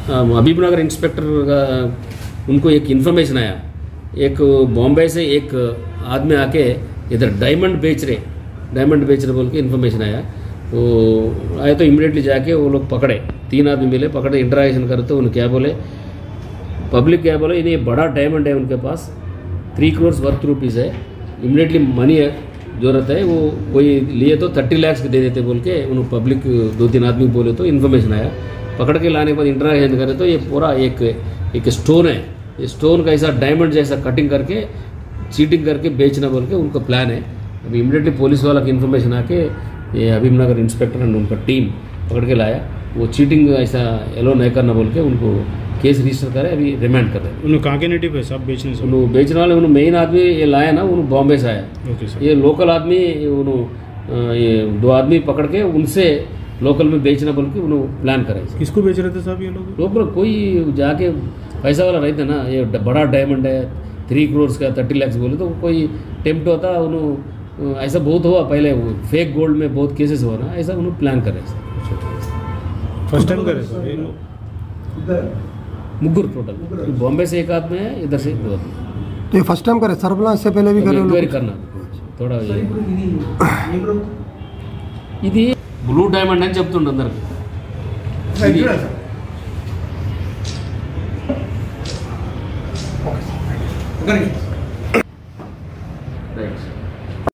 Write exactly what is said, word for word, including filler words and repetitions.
Habibnagar inspector का उनको एक इन्फॉर्मेशन आया, एक बॉम्बे से एक आदमी आके इधर डायमंड बेच रहे डायमंड बेच रहे बोल के इन्फॉर्मेशन आया। वो आए तो इमीडिएटली जाके वो लोग पकड़े, तीन आदमी मिले, पकड़े, इंटरेक्शन करते उन्हें क्या बोले, पब्लिक क्या बोले, ये बड़ा डायमंड है उनके पास, थ्री करोड़ वर्थ रुपीज़ है, इमीडिएटली मनी जरूरत है, वो कोई लिए तो थर्टी लैक्स दे देते बोल के उन्होंने पब्लिक दो तीन आदमी बोले तो इन्फॉर्मेशन आया। पकड़ के लाने के बाद इंटरेक्शन करे तो ये पूरा एक एक स्टोन है, ये स्टोन का ऐसा डायमंड जैसा कटिंग करके चीटिंग करके बेचना बोल के उनका प्लान है। अभी इमीडिएटली पुलिस वाला की इन्फॉर्मेशन आके ये हबीबनगर इंस्पेक्टर एंड उनका टीम पकड़ के लाया, वो चीटिंग ऐसा एलो नहीं करना बोल के उनको केस रजिस्टर करे, अभी रिमांड कर रहे हैं। उन्होंने कहाँ के नेटिव है सब बेचने से? उन्होंने बेचने वाले उन्होंने मेन आदमी ये लाया ना, उन्होंने बॉम्बे से आया। Okay sir. ये लोकल आदमी उन्होंने ये दो आदमी पकड़ के उनसे लोकल में बेचना बोल के उन्होंने प्लान करा। किसको बेच रहे थे साहब ये लोग? लोकल कोई जाके पैसा वाला रहता ना, ये बड़ा डायमंड है थ्री करोड़ का, थर्टी लैक्स बोले तो कोई टेम्प्ट होता, उन्होंने ऐसा बहुत हुआ पहले, वो फेक गोल्ड में बहुत केसेस हुआ ना, ऐसा उन्होंने प्लान करे। फर्स्ट टाइम करे सर? मुग्गुर टोटल, बॉम्बे से एक आदमी है, इधर से दो आदमी। तो ये फर्स्ट टाइम करे सरबला, इससे पहले भी करे? इंक्वायरी करना थोड़ा ఇది బ్లూ డైమండ్ అని చెప్తుండే అందరికి।